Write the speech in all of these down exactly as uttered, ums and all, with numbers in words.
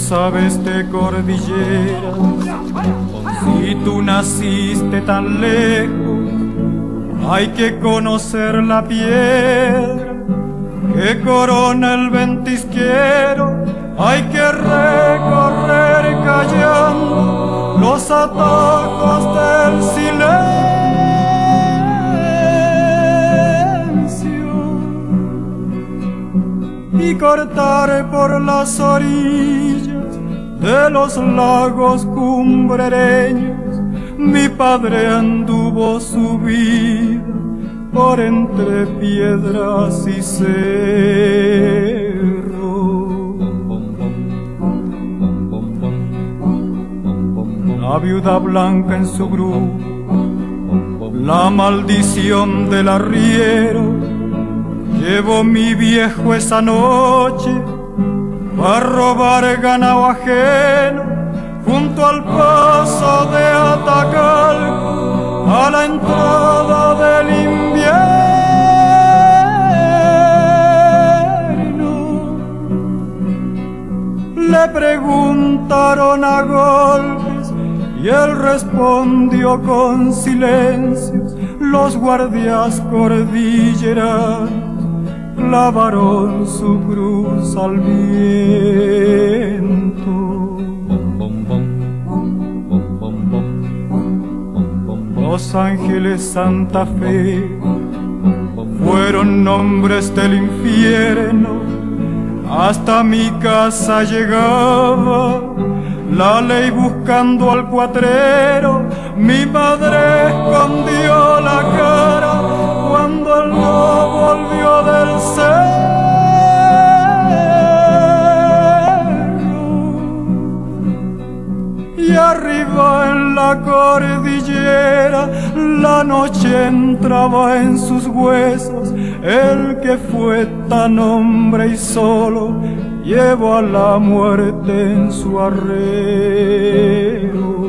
sabes de cordilleras, si tú naciste tan lejos, hay que conocer la piedra que corona el ventisquero, hay que recorrer callando los atajos del silencio y cortar por las orillas de los lagos cumbrereños. Mi padre anduvo su vida por entre piedras y cerros. La viuda blanca en su grupo, la maldición del arriero, llevó mi viejo esa noche para robar ganado ajeno junto al paso de Atacalco a la entrada del invierno. Le preguntaron a golpes y él respondió con silencios. Los guardias cordilleranos clavaron su cruz al viento. Los Ángeles, Santa Fe fueron nombres del infierno. Hasta mi casa llegaba la ley buscando al cuatrero. Mi madre escondió la cara cuando él no volvió del cerro. Y arriba en la cordillera la noche entraba en sus huesos. El que fue tan hombre y solo llevó a la muerte en su arreo.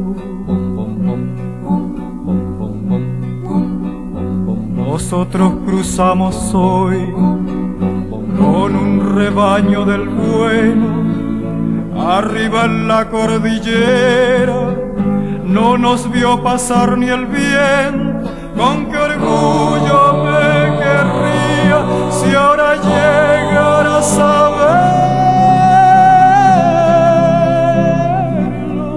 Nosotros cruzamos hoy con un rebaño del bueno, arriba en la cordillera. No nos vio pasar ni el viento, con qué orgullo me querría si ahora llegara a saberlo.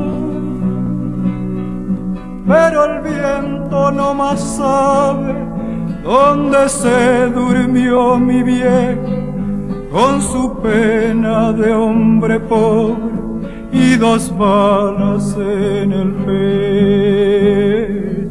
Pero el viento no más sabe dónde se durmió mi viejo con su pena de hombre pobre y dos balas en el pecho.